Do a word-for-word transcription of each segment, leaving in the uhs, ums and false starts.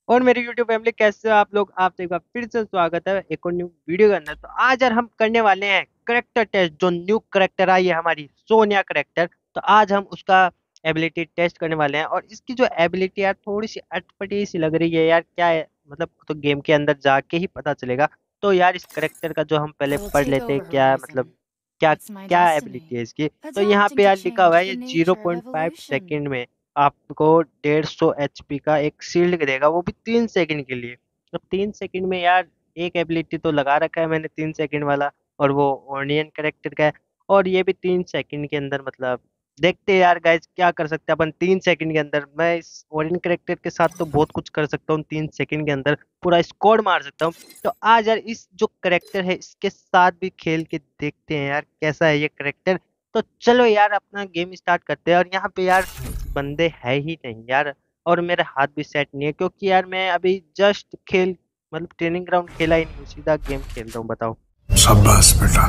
और मेरी YouTube family कैसे हो आप लोग। आप एक बार फिर से स्वागत है एक और न्यू वीडियो के अंदर। तो आज यार हम करने वाले हैं करेक्टर टेस्ट। जो न्यू करेक्टर आई है हमारी सोनिया करेक्टर, तो आज हम उसका एबिलिटी टेस्ट करने वाले हैं। और इसकी जो एबिलिटी यार थोड़ी सी अटपटी सी लग रही है यार। क्या है मतलब, तो गेम के अंदर जाके ही पता चलेगा। तो यार इस करेक्टर का जो हम पहले I will पढ़ take लेते हैं, over क्या मतलब Horizon. क्या It's my क्या एबिलिटी destiny. है इसकी। तो यहाँ Adapting पे to यार लिखा हुआ change है the ये zero nature of point five evolution. Second में आपको डेढ़ सौ एचपी का एक शील्ड देगा, वो भी तीन सेकंड के लिए। तो तीन सेकंड में यार एक एबिलिटी तो लगा रखा है मैंने तीन सेकंड वाला, और वो ओनियन करेक्टर का है। और ये भी तीन सेकंड के अंदर मतलब देखते हैं यार गाइज क्या कर सकते हैं अपन तीन सेकंड के अंदर। मैं इस ओनियन करेक्टर के साथ तो बहुत कुछ कर सकता हूँ, तीन सेकंड के अंदर पूरा स्कोर मार सकता हूँ। तो आज यार इस जो करेक्टर है इसके साथ भी खेल के देखते हैं यार कैसा है ये करेक्टर। तो चलो यार अपना गेम स्टार्ट करते हैं। और यहाँ पे यार बंदे है ही नहीं यार, और मेरा हाथ भी सेट नहीं है क्योंकि यार मैं अभी जस्ट खेल मतलब ट्रेनिंग ग्राउंड खेला ही नहीं हूँ, सीधा गेम खेल रहा हूँ। बताओ। शाबाश बेटा,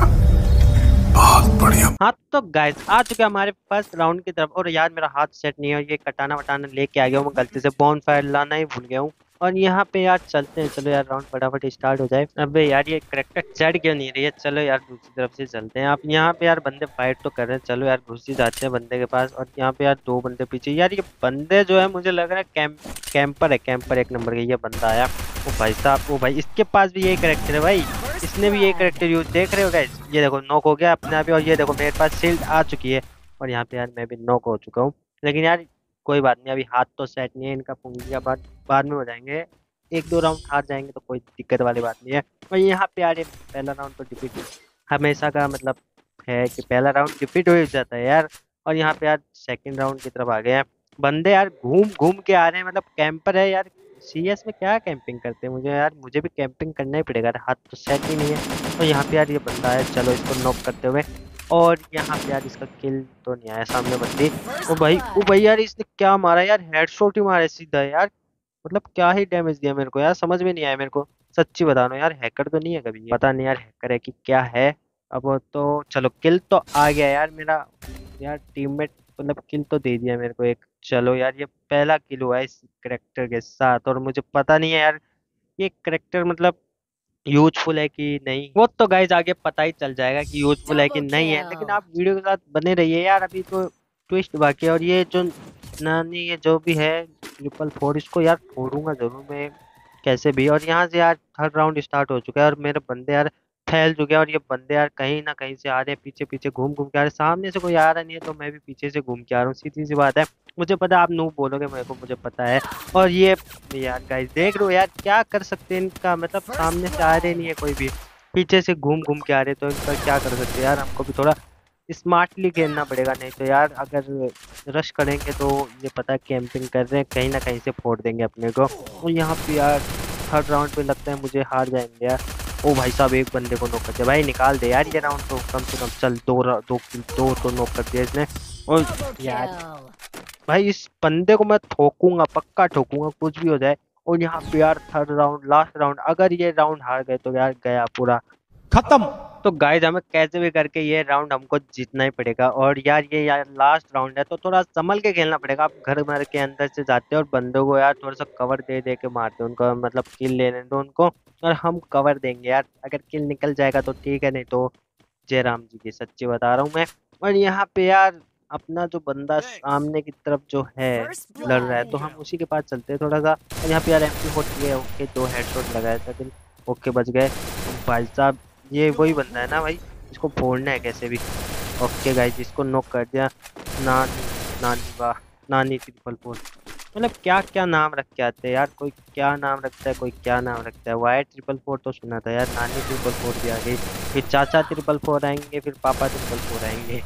बहुत बढ़िया। हाँ तो गाइस आ चुके हैं हमारे फर्स्ट राउंड की तरफ। और यार मेरा हाथ सेट नहीं है, और ये कटाना वटाना लेके आ गया हूँ मैं गलती से, बॉन फायर लाना ही भूल गया हूँ। और यहाँ पे यार चलते हैं, चलो यार राउंड फटाफट स्टार्ट हो जाए। अबे यार ये करेक्टर चढ़ क्यों नहीं रही है। चलो यार दूसरी तरफ से चलते हैं। आप यहाँ पे यार बंदे फाइट तो कर रहे हैं, चलो यार घुस ही जाते हैं बंदे के पास। और यहाँ पे यार दो बंदे पीछे। यार ये बंदे जो है मुझे लग रहा है कैंप कैंपर है, कैंपर एक नंबर का ये बंदा आया। ओ भाई साहब, ओ भाई इसके पास भी यही करेक्टर है भाई। First इसने भी यही blood. करेक्टर यूज देख रहे हो गाइस, ये देखो नॉक हो गया अपने आप ही। और ये देखो मेरे पास शील्ड आ चुकी है, और यहाँ पे यार मैं भी नॉक हो चुका हूँ। लेकिन यार कोई बात नहीं, अभी हाथ तो सेट नहीं है इनका, पुंगी का बाद बाद में हो जाएंगे। एक दो राउंड हार जाएंगे तो कोई दिक्कत वाली बात नहीं है। और यहाँ पे यार ये पहला राउंड तो डिफीट हमेशा का मतलब है कि पहला राउंड डिफीट हो ही जाता है यार। और यहाँ पे यार सेकंड राउंड की तरफ आ गए हैं बंदे। यार घूम घूम के आ रहे हैं, मतलब कैंपर है यार। सीएस में क्या कैंपिंग करते हैं, मुझे यार मुझे भी कैंपिंग करना ही पड़ेगा, हाथ तो सेट ही नहीं है। तो यहाँ पे यार ये बंदा है, चलो इसको नॉक करते हुए। और यहाँ पे यार इसका किल तो नहीं आया सामने बंदी। ओ First भाई ओ blood. भाई यार इसने क्या मारा यार, हेडशॉट ही मारे सीधा यार। मतलब क्या ही डैमेज दिया मेरे को यार, समझ में नहीं आया मेरे को। सच्ची बता रहा हूँ यार, हैकर तो नहीं है कभी ये? पता नहीं यार हैकर है कि क्या है। अब वो तो चलो किल तो आ गया यार मेरा। यार टीममेट मतलब किल तो दे दिया मेरे को एक। चलो यार ये पहला किल हुआ है इस करेक्टर के साथ। और मुझे पता नहीं है यार ये करेक्टर मतलब यूजफुल है कि नहीं, वो तो गाइज आगे पता ही चल जाएगा कि यूजफुल है कि Double नहीं है। लेकिन kill. आप वीडियो के साथ बने रहिए यार, अभी तो ट्विस्ट बाकी है। और ये जो नानी ये जो भी है ट्रिपल फोर, इसको यार फोड़ूंगा जरूर मैं कैसे भी। और यहाँ से यार थर्ड राउंड स्टार्ट हो चुका है, और मेरे बंदे यार फैल चुके हैं। और ये बंदे यार कहीं ना कहीं से आ रहे हैं, पीछे पीछे घूम घूम के आ रहे हैं। सामने से कोई आ रहा नहीं है तो मैं भी पीछे से घूम के आ रहा हूँ, सीधी सी बात है। मुझे पता है आप नूब बोलोगे मेरे को, मुझे पता है। और ये यार गाइस देख रहे हो यार क्या कर सकते हैं इनका, मतलब First सामने से आ रहे नहीं है blood. कोई भी, पीछे से घूम घूम के आ रहे, तो इनका क्या कर सकते हैं यार। हमको भी थोड़ा स्मार्टली खेलना पड़ेगा, नहीं तो यार अगर रश करेंगे तो ये पता है कैंपिंग कर रहे हैं, कहीं ना कहीं से फोड़ देंगे अपने को। और यहाँ पे यार थर्ड राउंड पे लगता है मुझे हार जाएंगे यार। ओ भाई साहब एक बंदे को नॉक कर दिया भाई, निकाल दे यार ये राउंड तो कम से कम। चल दो रा- दो दो तो नॉक कर दिया इसने। और Double यार kill. भाई इस बंदे को मैं ठोकूंगा, पक्का ठोकूंगा कुछ भी हो जाए। और यहाँ पे यार थर्ड राउंड लास्ट राउंड, अगर ये राउंड हार गए तो यार गया पूरा खत्म। तो गाइस हमें कैसे भी करके ये राउंड हमको जीतना ही पड़ेगा। और यार ये यार लास्ट राउंड है तो थोड़ा संभल के खेलना पड़ेगा। आप घर भर के अंदर से जाते हो और बंदों को यार थोड़ा सा कवर दे दे के मारते हो उनको, मतलब किल लेने दो उनको। और हम कवर देंगे यार, अगर किल निकल जाएगा तो ठीक है, नहीं तो जय राम जी की, सच्ची बता रहा हूँ मैं। और यहाँ पे यार अपना जो बंदा सामने की तरफ जो है First लड़ रहा है, blood. तो हम उसी के पास चलते हैं थोड़ा सा। और यहाँ पे यार एमपी फोर्टी है, ओके दो हेडशॉट लगाए थे लेकिन ओके बच गए। भाई साहब ये वही बंदा है ना भाई, इसको फोड़ना है कैसे भी। ओके गाइस इसको नॉक कर दिया। नानी नानी वाह, नानी ट्रिपल फोर। मतलब क्या क्या नाम रख के आते हैं यार, कोई क्या नाम रखता है कोई क्या नाम रखता है। वाई ट्रिपल फोर तो सुना था यार, नानी ट्रिपल फोर भी आ गई। फिर चाचा ट्रिपल फोर आएंगे, फिर पापा ट्रिपल फोर आएंगे।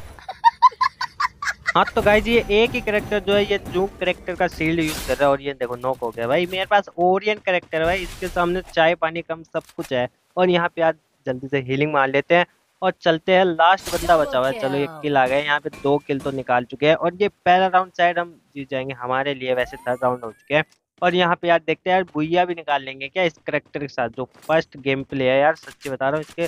हाँ तो गाइज ये एक ही करेक्टर जो है ये जूक करेक्टर का शील्ड यूज कर रहा है, और ये देखो नॉक हो गया भाई। मेरे पास ओरियन करेक्टर है भाई, इसके सामने चाय पानी कम सब कुछ है। और यहाँ पे आज जल्दी से हीलिंग मार लेते हैं और चलते हैं। लास्ट बंदा बचा Double हुआ है, चलो ये kill. किल आ गए। यहाँ पे दो किल तो निकाल चुके हैं, और ये पहला राउंड शायद हम जीत जाएंगे हमारे लिए, वैसे थर्ड राउंड हो चुके हैं। और यहाँ पे यार देखते हैं यार बुइया भी निकाल लेंगे क्या इस करेक्टर के साथ। जो फर्स्ट गेम प्ले है यार, सच्ची बता रहा हूँ, इसके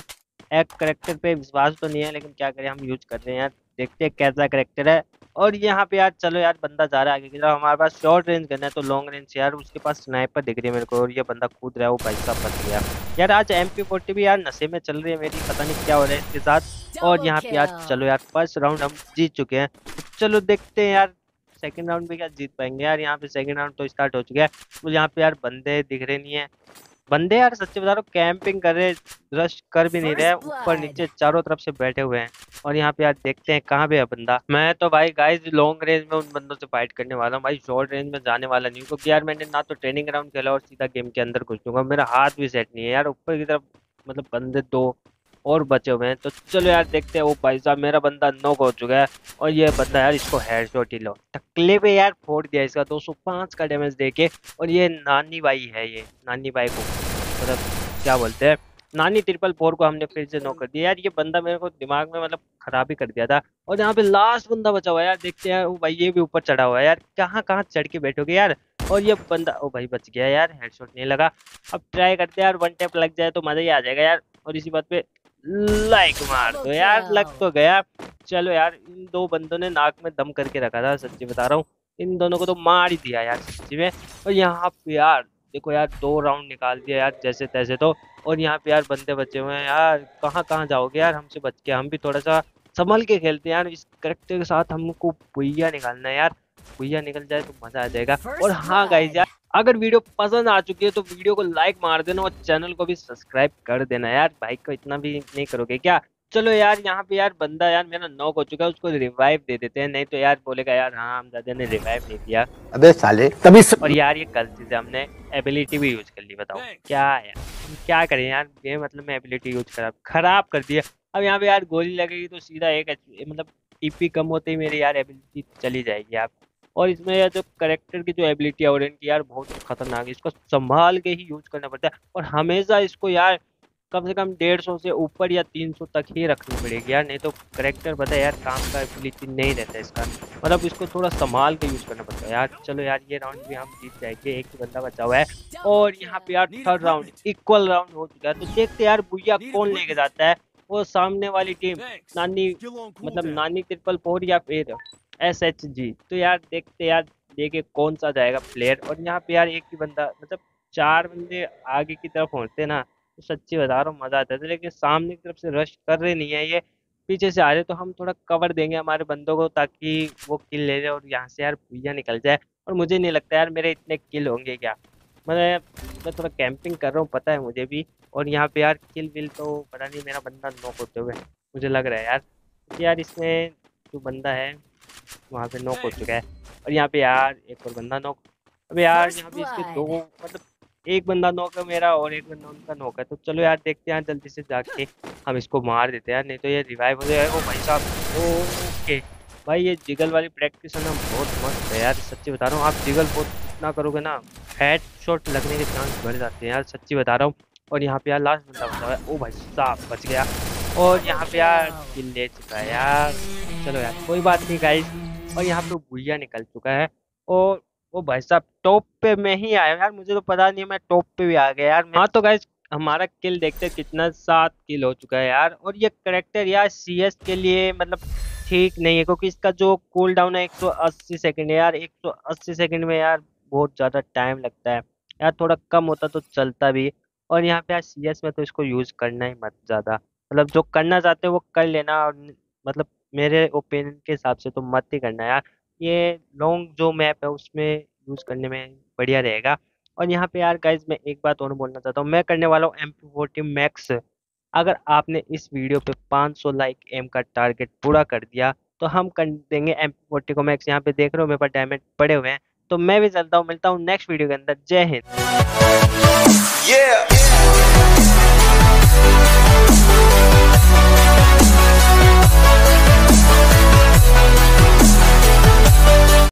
एक करेक्टर पे विश्वास तो नहीं है, लेकिन क्या करें, हम यूज कर रहे हैं यार, देखते हैं कैसा करेक्टर है। और यहाँ पे यार चलो यार, बंदा जा रहा है आगे की तरफ, हमारे पास शॉर्ट रेंज गन है तो लॉन्ग रेंज यार उसके पास स्नाइपर दिख रही है मेरे को, और ये बंदा कूद रहा है, वो भाई साहब बच गया यार। आज एम पी फोर्टी भी यार नशे में चल रही है मेरी, पता नहीं क्या हो रहा है इसके साथ। और यहाँ पे यार चलो यार, फर्स्ट राउंड हम जीत चुके हैं, चलो देखते हैं यार सेकंड राउंड भी क्या जीत पाएंगे यार। यहाँ पे सेकंड राउंड तो स्टार्ट हो चुका है, मुझे यहाँ पे यार बंदे दिख रहे नहीं है, बंदे यार सच्ची बता रहा हूँ कैंपिंग कर रहे, रश कर भी नहीं रहे, ऊपर नीचे चारों तरफ से बैठे हुए हैं। और यहाँ पे यार देखते हैं कहाँ पे है बंदा। मैं तो भाई गाइस लॉन्ग रेंज में उन बंदों से फाइट करने वाला हूँ भाई, शॉर्ट रेंज में जाने वाला नहीं हूँ, क्योंकि यार मैंने ना तो ट्रेनिंग ग्राउंड खेला और सीधा गेम के अंदर घुस दूंगा, मेरा हाथ भी सेट नहीं है यार। ऊपर की तरफ मतलब बंदे दो और बचे हुए हैं, तो चलो यार देखते हैं। वो भाई साहब मेरा बंदा नॉक हो चुका है, और ये बंदा यार इसको हेडशॉट ही लो, टकले पे यार फोड़ दिया इसका दो सौ पाँच का डैमेज देके। और ये नानी बाई है, ये नानी बाई को मतलब क्या बोलते हैं, नानी ट्रिपल फोर को हमने फिर से नॉक कर दिया यार। ये बंदा मेरे को दिमाग में मतलब खराब ही कर दिया था। और यहाँ पे लास्ट बंदा बचा हुआ है यार, देखते हैं। वो भाई ये भी ऊपर चढ़ा हुआ है यार, कहाँ कहाँ चढ़ के बैठोगे यार। और ये बंदा ओ भाई बच गया यार, हेडशॉट नहीं लगा। अब ट्राई करते हैं यार, वन टैप लग जाए तो मजा ही आ जाएगा यार। और इसी बात पे लाइक मार दो यार, लग तो गया। चलो यार, इन दो बंदों ने नाक में दम करके रखा था, सच्ची बता रहा हूँ, इन दोनों को तो मार ही दिया यार सच्ची में। और यहाँ पे यार देखो यार, दो राउंड निकाल दिया यार जैसे तैसे तो। और यहाँ पे यार बंदे बचे हुए हैं यार, कहाँ कहाँ जाओगे यार हमसे बच के, हम भी थोड़ा सा संभल के खेलते हैं यार। इस करेक्टर के साथ हमको भुइया निकालना है यार, भुइया निकल जाए तो मजा आ जाएगा। और हाँ गाइस यार, अगर वीडियो पसंद आ चुकी है तो वीडियो को लाइक मार देना, और चैनल को भी सब्सक्राइब कर देना यार। भाई को इतना भी नहीं करोगे क्या। चलो यार, यहाँ पे यार बंदा यार मेरा नॉक हो चुका है, उसको रिवाइव दे देते हैं, नहीं तो यार बोलेगा यार हाँ हम दादा ने रिवाइव नहीं दिया। अबे साले तभी स... और यार ये गलत चीज है, हमने एबिलिटी भी यूज कर ली, बताओ क्या यार, क्या करें यार। ये मतलब मैं एबिलिटी यूज करा खराब कर दिया। अब यहाँ पे यार गोली लगेगी तो सीधा एक मतलब टीपी कम होते ही मेरी यार एबिलिटी चली जाएगी आप। और इसमें यार जो करेक्टर की जो एबिलिटी है ऑरेंज की यार बहुत खतरनाक है, इसको संभाल के ही यूज करना पड़ता है। और हमेशा इसको यार कम से कम डेढ़ सौ से ऊपर या तीन सौ तक ही रखनी पड़ेगी यार, नहीं तो करेक्टर पता है यार काम का एबिलिटी नहीं रहता इसका, मतलब इसको थोड़ा संभाल के यूज करना पड़ता है यार। चलो यार, ये राउंड भी हम जीत जाएंगे, एक ही बंदा बचा हुआ है। और यहाँ पे यार थर्ड राउंड इक्वल राउंड हो चुका है, तो देखते यार भुइया कौन लेके जाता है। वो सामने वाली टीम नानी मतलब नानी ट्रिपल फोर या फिर एस एच जी, तो यार देखते यार देखे कौन सा जाएगा प्लेयर। और यहाँ पे यार एक ही बंदा मतलब चार बंदे आगे की तरफ होते ना, तो सच्ची बता रहा हूँ मजा आता था, लेकिन सामने की तरफ से रश कर रहे नहीं है, ये पीछे से आ रहे, तो हम थोड़ा कवर देंगे हमारे बंदों को ताकि वो किल ले जाए और यहाँ से यार भुइया निकल जाए। और मुझे नहीं लगता यार मेरे इतने किल होंगे क्या, मतलब मैं थोड़ा कैंपिंग कर रहा हूँ पता है मुझे भी। और यहाँ पे यार किल विल तो पता नहीं, मेरा बंदा नॉक होते हुए मुझे लग रहा है यार, क्योंकि यार इसमें जो बंदा है वहाँ पे नॉक हो चुका है। और यहाँ पे यार एक और बंदा नॉक, अब यार यहाँ पे इसके दो मतलब एक बंदा नॉक है मेरा और एक बंदा उनका नॉक है, तो चलो यार देखते हैं जल्दी से जाके हम इसको मार देते हैं, नहीं तो ये रिवाइव हो जाएगा। ओ भाई साहब ओके भाई, ये जिगल वाली प्रैक्टिस है ना बहुत मस्त है यार, सच्ची बता रहा हूँ। आप जिगल बहुत इतना करोगे ना, हेड शॉट लगने के चांस बढ़ जाते हैं यार, सच्ची बता रहा हूँ। और यहाँ पे यार लास्ट बंदा बचा हुआ है, ओ भाई साहब बच गया। और यहाँ पे यार किल ले चुका है यार, चलो यार कोई बात नहीं गाइस। और यहाँ पे भुइया निकल चुका है, और ओ भाई साहब टॉप पे मैं ही आया यार, मुझे तो पता नहीं मैं टॉप पे भी आ गया यार। हाँ तो गाइस, हमारा किल देखते कितना, सात किल हो चुका है यार। और ये करेक्टर यार सीएस के लिए मतलब ठीक नहीं है, क्योंकि इसका जो कूल डाउन है एक सौ अस्सी सेकंड है यार, एक सौ अस्सी सेकंड में यार बहुत ज़्यादा टाइम लगता है यार, थोड़ा कम होता तो चलता भी। और यहाँ पे यार सीएस में तो इसको यूज़ करना ही मत ज़्यादा, मतलब जो करना चाहते हो वो कर लेना, और मतलब मेरे ओपिनियन के हिसाब से तो मत ही करना यार। ये लॉन्ग जो मैप है उसमें यूज़ करने में बढ़िया रहेगा। और यहाँ पे यार गाइज मैं एक बात और बोलना चाहता हूँ, मैं करने वाला हूँ एम पी फोर्टी मैक्स। अगर आपने इस वीडियो पे पाँच सौ लाइक एम का टारगेट पूरा कर दिया तो हम कर देंगे एम पी फोर्टी को मैक्स। यहाँ पे देख रहे हो मेरे पास डायमंड पड़े हुए हैं, तो मैं भी चलता हूँ, मिलता हूँ नेक्स्ट वीडियो के अंदर। जय हिंद। yeah!